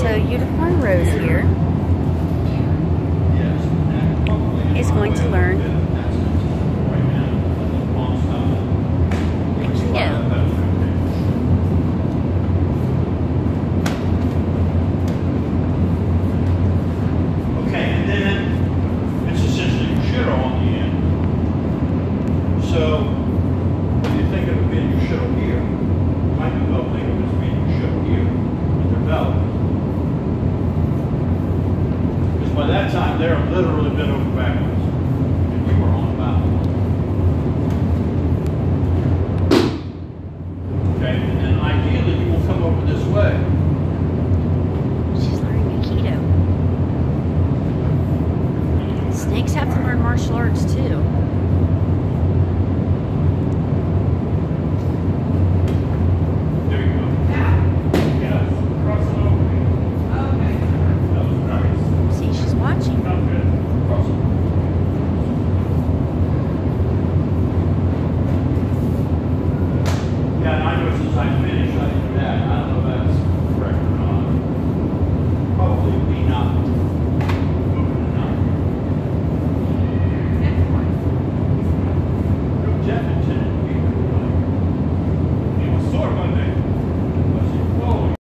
So Unicorn Rose here is going to learn Aikido. Okay, and then it's essentially Yushido on the end. So when you think of it being Yushido here, you might be well think of it as being Yushido here with their belly. Because by that time they're literally bent over backwards. And you were on a bow. Okay, and then ideally you will come over this way. She's learning Aikido. Snakes have to learn martial arts too. There you go. Yeah, cross it over. Okay. That was nice. See, she's watching. Sounds good. Cross it. Yeah, and I know since I finished, I did that.